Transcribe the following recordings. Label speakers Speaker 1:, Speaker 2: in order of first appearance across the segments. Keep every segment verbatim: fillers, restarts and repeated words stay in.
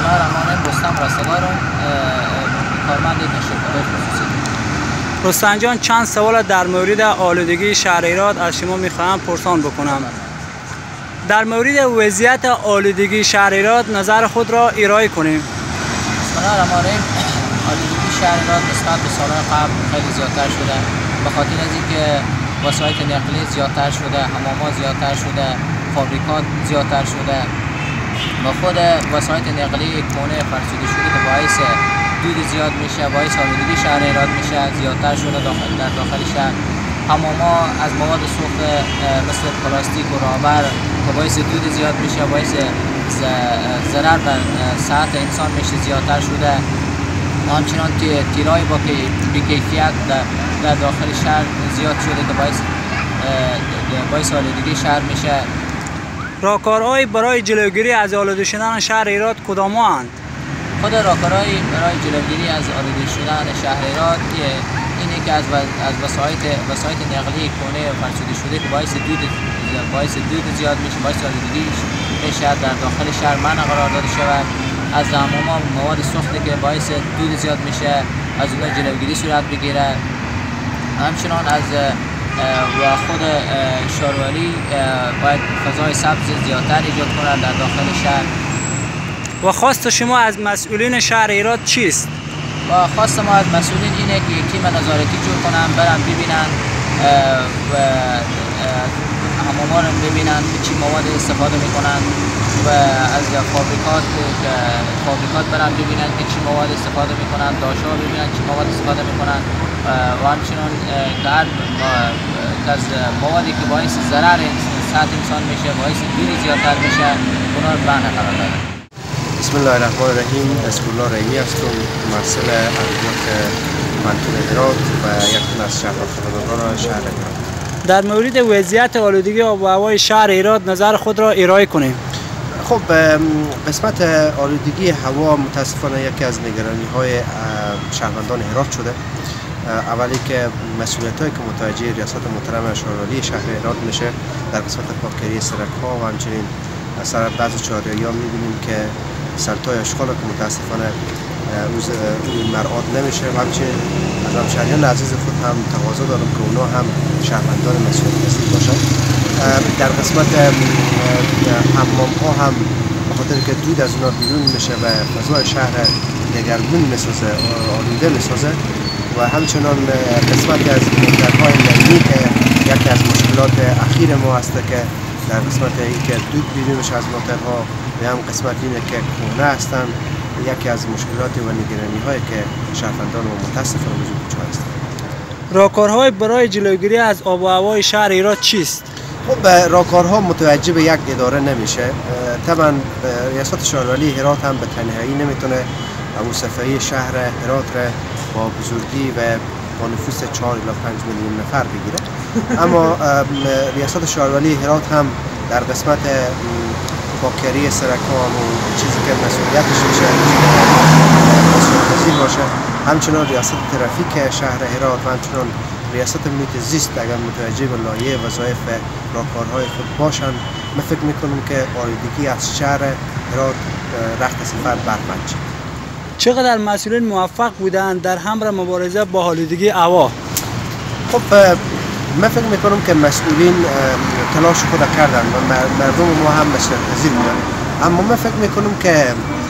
Speaker 1: الله الرحمن الرحیم رستم رستگارم، کارمند یک شرکت خصوصی.
Speaker 2: رستم جان، چند سوال در مورد آلودگی شهر هرات از شما میخواهم پرسان بکنم. در مورد وضعیت آلودگی شهر هرات نظر خود را ارائه کنیم.
Speaker 1: بسم الله الرحمن الرحیم. آلودگی شهر هرات نسبت به سالهای قبل خیلی زیادتر شده، به خاطر از اینکه وسایل نقلیه زیادتر شده، حمامات زیادتر شده، فابریکات زیادتر شده و خود وسایل نقلیه کهنه فرسوده شده که باعث دود زیاد میشه، باعث آلودگی شهر هرات میشه، زیادتر شده داخل در داخل شهر. حماما از مواد سوخت مثل پلاستیک و رابر که باعث دود زیاد میشه، باعث ضرر بر صحت انسان میشه، زیادتر شده. همچنان تیرای با بی‌کیفیت در داخل شهر زیاد شده که باعث باعث آلودگی شهر میشه.
Speaker 2: راهکارهای برای جلوگیری از آلوده شدن شهر هرات کدام‌اند؟
Speaker 1: خود راهکارهای برای جلوگیری از آلوده شدن شهر هرات اینه که از از وسایل وسایل نقلیه کهنه و فرسوده شده که باعث دود باعث دود زیاد میشه، باعث آلودگی میشه در داخل شهر منع قرار داده شود. از حمامات مواد سوخته که باعث دود زیاد میشه از اونها جلوگیری صورت بگیره. همچنان از و خود شهروری باید فضای سبز زیادتر ایجاد کنند در داخل شهر.
Speaker 2: و خواست شما از مسئولین شهر هرات چیست؟
Speaker 1: و خواست ما از مسئولین اینه که یک تیم نظارتی جور کنن، برن ببینن و حماما رو ببینن که چی مواد استفاده میکنن و از فابریکات فابریکات برن ببینن که چی مواد استفاده میکنن، داشا ببینن چی مواد استفاده میکنن و همچنان از موادی که باعث ضرر صحت انسان میشه، باعث دود زیادتر میشه، اونا رو منع قرار دادن.
Speaker 3: بسم الله الرحمن الرحیم. نصرالله رحیمی هستم، ممثل ارزیات منطقه هرات و یکی از شهروندان شهر هرات.
Speaker 2: در مورد وضعیت آلودگی آب و هوای شهر هرات نظر خود را ارائه کنیم.
Speaker 3: خب قسمت آلودگی هوا متاسفانه یکی از نگرانی های شهروندان هرات شده. اولی که مسئولیت هایی که متوجه ریاست محترم شهرداری شهر هرات میشه در قسمت پاککاری سرک ها و همچنین سر بعض چهارراهی ها میبینیم که سلطای اشغال که متاسفانه روز مرعاد نمیشه و همچنین از همشهریان عزیز خود هم تقاضا دارم که اونا هم شهروندان مسئولیت پذیر باشند. در قسمت حمام ها هم به خاطر که دود از اونا بیرون میشه و فضای شهر دگرگون میسازه، آلوده میسازه و همچنان قسمت از موترهای نرمی که یکی از مشکلات اخیر ما هست که در قسمت این که دود بیرون میشه از موترها و هم قسمت اینه که کهنه هستن، یکی از مشکلات و نگرانی هایی که شهروندان و متاسفانه وجود دچار هستند.
Speaker 2: راهکارهای برای جلوگیری از آب و هوای شهر هرات چیست؟
Speaker 3: خب راهکارها متوجه به یک اداره نمیشه. طبعا ریاست شهرداری هرات هم به تنهایی نمیتونه صفحه شهر هرات را با بزرگی و با نفوس چهار الی پنج میلیون نفر بگیره. اما ریاست شهرداری هرات هم در قسمت پاککاری سرکان و چیزی که مسئولیتش میشه مسئولیت باشه، همچنان ریاست ترافیک شهر هرات و همچنان ریاست محیط زیست اگر متوجه به لایحه وظایف راهکارهای خود باشند، من فکر میکنم که آلودگی از شهر هرات رخت سفر بربند شد.
Speaker 2: چقدر مسئولین موفق بودند در همراه مبارزه با آلودگی هوا؟
Speaker 3: خب من فکر میکنم که مسئولین تلاش خود کردن و مردم ما هم مسئولیت پذیر بودن، اما من فکر میکنم که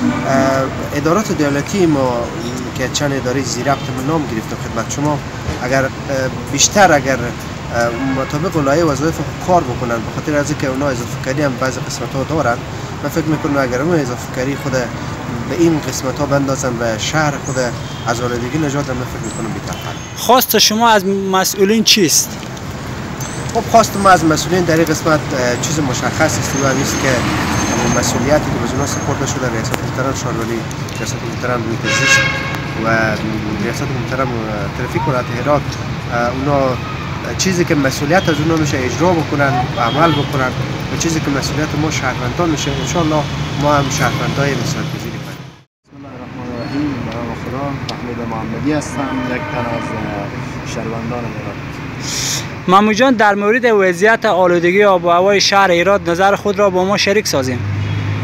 Speaker 3: ادارات دولتی ما که چند اداره زیر ربط نام گرفتم خدمت شما، اگر بیشتر اگر مطابق لایحه وظایف کار بکنن، به خاطر از اینکه اونا اضافه کاری هم بعضی قسمت ها دارن، من فکر میکنم اگر اون اضافه کاری خود به این قسمت ها بندازن و شهر خود از آلودگی نجات بدن، من فکر میکنم بهتر.
Speaker 2: خواست شما از مسئولین چیست؟
Speaker 3: خب خواست ما از مسئولین در این قسمت چیز مشخص است و نیست که مسئولیتی که به اونها سپرده شده ریاست محترم شهرداری، ریاست محترم محیط زیست و ریاست محترم ترافیک ولایت هرات، اونا چیزی که مسئولیت از اونها میشه اجرا بکنن و عمل بکنن و چیزی که مسئولیت ما شهروندان میشه ان شاء الله ما هم شهروندای مسئولیت پذیری کنیم.
Speaker 4: بسم الله الرحمن الرحیم. برام خدا محمود محمدی هستم، یک تن از شهروندان هرات.
Speaker 2: مامو جان، در مورد وضعیت آلودگی آب و هوای شهر هرات نظر خود را با ما شریک سازیم.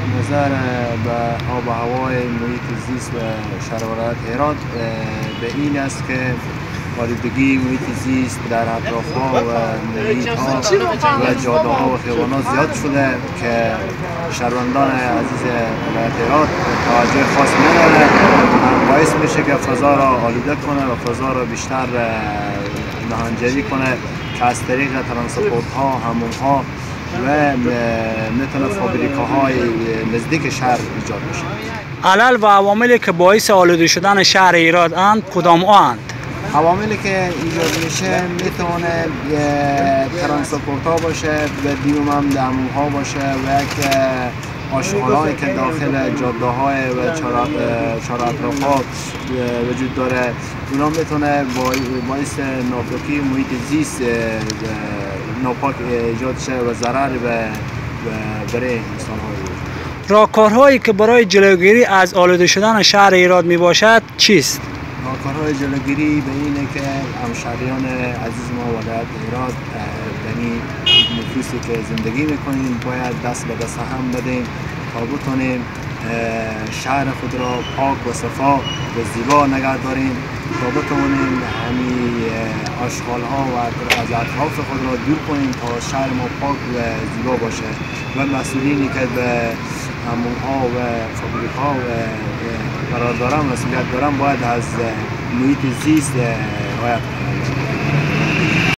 Speaker 4: نظر به آب و هوای محیط زیست و شهر ولایت هرات به این است که آلودگی محیط زیست در اطراف‌ها و محیط‌ها و جاده‌ها و خیابان‌ها زیاد شده که شهروندان عزیز ولایت هرات توجه خاص نداره. باعث میشه که فضا را آلوده کنه و فضا را بیشتر نهانجوی کنه که از طریق ترانسپورت‌ها، حموم‌ها و میتونه فابریکاهای نزدیک شهر ایجاد بشه.
Speaker 2: علل و عواملی که باعث آلوده شدن شهر هرات اند کدام اند؟
Speaker 4: عواملی که ایجاد میشه میتونه ترانسپورت ها باشه و دیوم هم حموم ها باشه و یک آشغالایی که داخل جاده های و چهار اطراف ها وجود داره اونا میتونه باعث ناپاکی محیط زیست ناپاک ایجاد شه و ضرر برای انسان ها.
Speaker 2: راهکارهایی که برای جلوگیری از آلوده شدن شهر هرات می باشد چیست؟
Speaker 4: راهکارهای جلوگیری به اینه که همشهریان عزیز ما ولایت هرات یعنی نفوسی که زندگی میکنیم باید دست به دست هم بدیم تا بتونیم شهر خود را پاک و صفا و زیبا نگه داریم تا بتونیم همین آشغال ها و از اطراف خود را دور کنیم تا شهر ما پاک و زیبا باشه و مسئولینی که به حموم ها و فابریک ها و قرار دارن مسئولیت دارن باید از محیط زیست رعایت کنند.